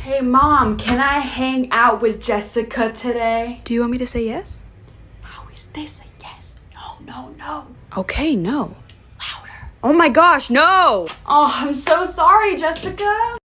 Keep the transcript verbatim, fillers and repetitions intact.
Hey mom, can I hang out with Jessica today? Do you want me to say yes? How is this a yes? No, no, no. Okay, no. Louder. Oh my gosh, no! Oh, I'm so sorry, Jessica.